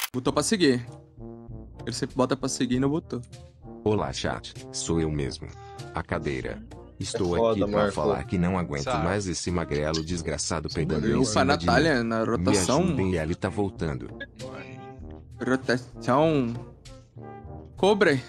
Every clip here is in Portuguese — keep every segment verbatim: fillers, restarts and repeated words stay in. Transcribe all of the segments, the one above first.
Botou pra seguir. Ele sempre bota pra seguir e não botou. Olá, chat. Sou eu mesmo. A cadeira. Estou É foda, aqui pra Marco. falar que não aguento Sabe. mais esse magrelo desgraçado peidando em Ufa, cima de Natália mim. na Me rotação. ajudem, ele tá voltando. Rotação. Cobra.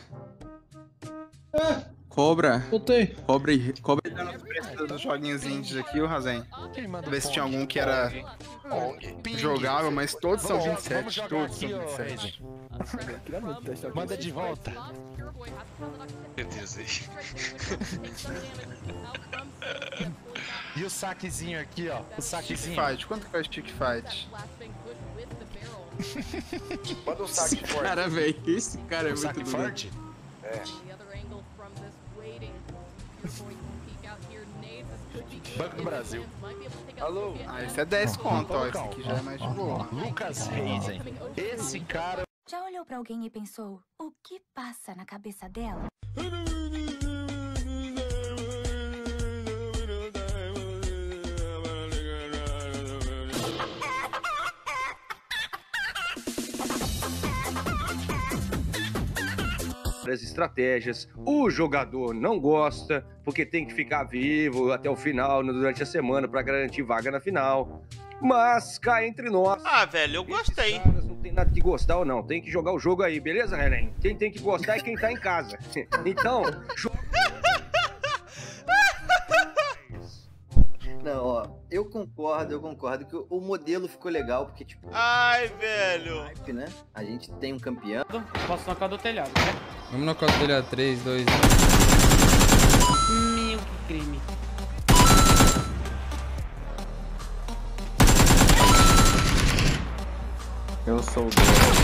Cobra. Voltei. Cobre. Cobre. Dos joguinhos indies aqui, o Razen. Quem manda Ver se Pong? tinha algum que era Ping. jogável, mas todos são Vamos- vinte e sete. vamos jogar Todos aqui, são ó, vinte e sete. Manda de volta. Meu Deus, aí. E o saquezinho aqui, ó. O Stick saquezinho. Fight, quanto que é o Stick Fight? Manda um saque forte. Cara, velho. Esse cara é O muito saque doido. forte? É. Banco do Brasil. Alô? Ah, esse é dez conto, ó. Esse aqui já é mais de boa. Lucas Reis, hein? Esse cara. Já olhou pra alguém e pensou, o que passa na cabeça dela? As estratégias, o jogador não gosta, porque tem que ficar vivo até o final, durante a semana, pra garantir vaga na final. Mas, cá entre nós... Ah, velho, eu esses gostei. caras não tem nada de gostar ou não, tem que jogar o jogo aí, beleza, Renan? Quem tem que gostar é quem tá em casa. Então, jo- Não, ó, eu concordo, eu concordo que o modelo ficou legal, porque, tipo, Ai, velho. né? A gente tem um campeão. Posso tocar do telhado, né? Vamos no colo dele a três, dois, Meu, que crime. Eu sou o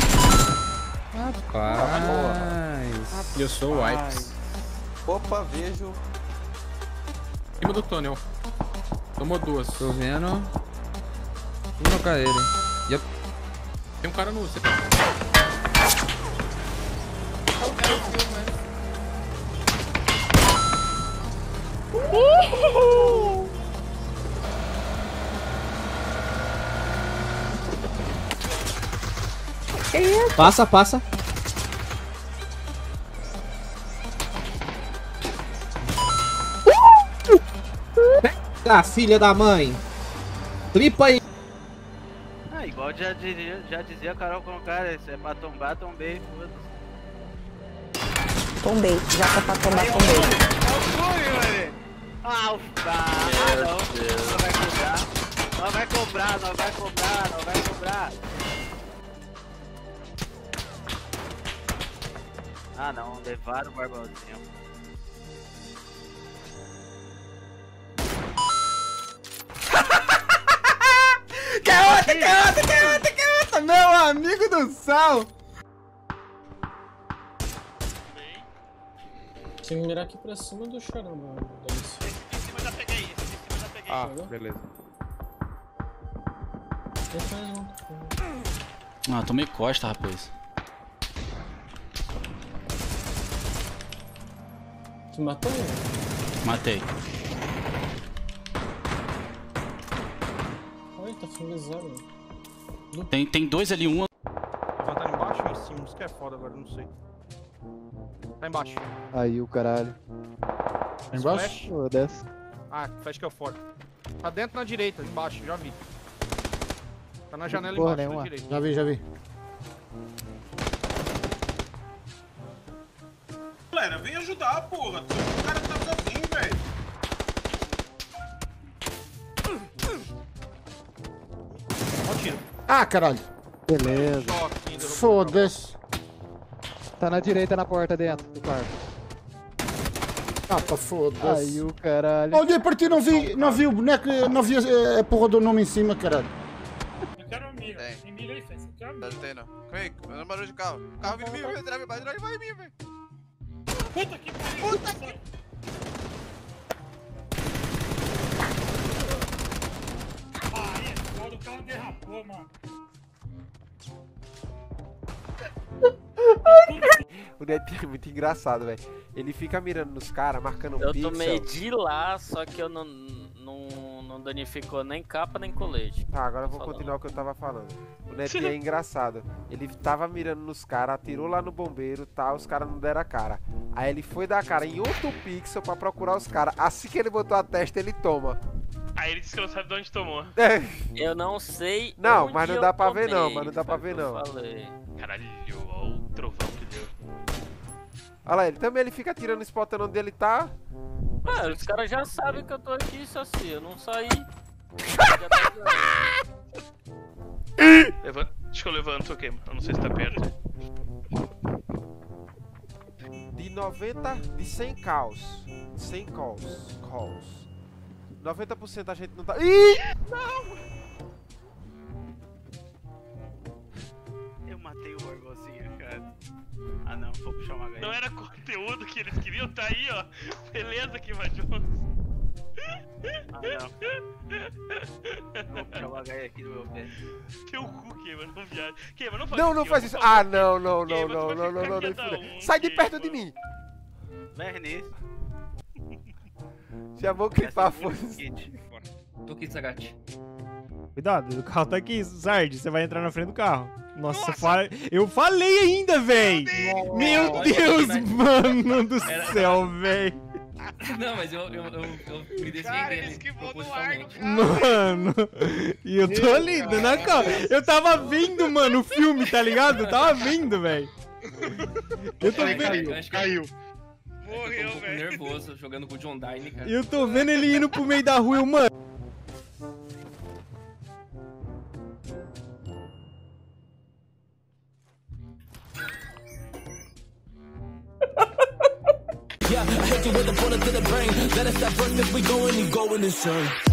Rapaz. Eu sou o Wipes. Opa, vejo. Em cima do túnel. Tomou duas. Tô vendo. Vou tocar ele. Yep. Tem um cara no... Passa, passa. Ah, filha da mãe. Tripa aí. Ah, igual já dizia, já dizia a Carol com o cara, se é pra tombar, tombei, foda-se. Tombei, já tá pra tombar, tombei. Ah, o ah, não, não vai cobrar. Não vai cobrar, não vai cobrar, não vai cobrar. Ah não, levaram o Barbalzinho. Quer outra, quer outra, quer outra, quer outra, meu amigo do céu! Tem que mirar aqui pra cima do charamba. Esse de cima eu já peguei, esse de cima eu já peguei. Ah, beleza. Ah, tomei costa, rapaz. Tu matou ele? Matei. Olha, tá finalizado. Tem, tem dois ali, um. Tá embaixo ou em cima? Isso que é foda agora, não sei. Tá embaixo. Aí, o caralho. Tá embaixo? Pô, desce. Ah, flash que é o forte. Tá dentro na direita, embaixo, já vi. Tá na janela Porra embaixo, nenhuma. da direita. Já vi, já vi. Galera, vem ajudar, porra. O cara tá sozinho, velho. Ó o tiro. Ah, caralho. Beleza. Choque, ainda. Foda-se. Tá na direita, na porta dentro do quarto. Ah, tá foda-se. Aí, o caralho. Olha, partir não vi, não vi o boneco, não vi a, a porra do nome em cima, caralho. Eu quero a mira. Tem mira aí, fez. Eu quero a mira. Não tem não. Vem, meu barulho de carro. O carro vindo em mim, vai entrar, vai entrar, vai em mim, velho. Puta que pariu. Puta que... Ah, é foda, o carro derrapou, mano. O Neto é muito engraçado, velho. Ele fica mirando nos caras, marcando um Eu pixel. tomei de lá, só que eu não, não, não Não danificou nem capa nem colete. Tá, agora eu vou Falando. continuar o que eu tava falando. O Netinho é engraçado. Ele tava mirando nos caras, atirou lá no bombeiro, tá? Os caras não deram a cara. Aí ele foi dar a cara em outro pixel pra procurar os caras. Assim que ele botou a testa, ele toma. Aí ele disse que não sabe de onde tomou. É. Eu não sei. Não, onde mas não eu dá pra ver tomei, não, mas não dá pra foi ver o que eu não. falei. Caralho, olha o trovão que deu. Olha lá, ele também ele fica atirando, spotando onde ele tá. Mano, os caras já sabem que eu tô aqui, só assim, eu não saí. Levanta. Acho que eu levanto o quê? Eu não sei se tá perto. De noventa, de cem calls. cem calls. Calls. noventa por cento a gente não tá. Ih! Não! Eu matei o Orgozinho, cara. Ah não, vou puxar uma H. Não era conteúdo que eles queriam, tá aí, ó. Beleza, Kima Jones. Ah não. Vou puxar uma H aqui do meu pé. Teu cu, Kima, não viaja. Kima, não faz Não, isso. não Kima, faz por isso. favor. Ah, não, não, não, Kima, não, tu não, vai não, não, ficar não, nem cada fudeu. um, Sai de Kima. perto de mim. Vai nisso. Já vou clipar a força. Tô aqui, Zagate. Cuidado, o carro tá aqui, Zard. Você vai entrar na frente do carro. Nossa, Fa... eu falei ainda, véi! Meu Pode, Deus, pode, mano do Era- céu, véi! Não, mas eu, eu, eu, eu me desviei Cara, dele. ele esquivou do ar do carro. Mano, e eu tô ali, dando a calma. Eu tava vendo, mano, o filme, tá ligado? Eu tava vendo, véi. Eu tô Ai, vendo. eu acho que caiu. Morreu, Eu tô um pouco velho. nervoso jogando com o John Dine, cara. Eu tô vendo ele indo pro meio da rua, eu, mano. Yeah, I hit you with a bullet to the brain. Let us stop first if we go and you go in this turn.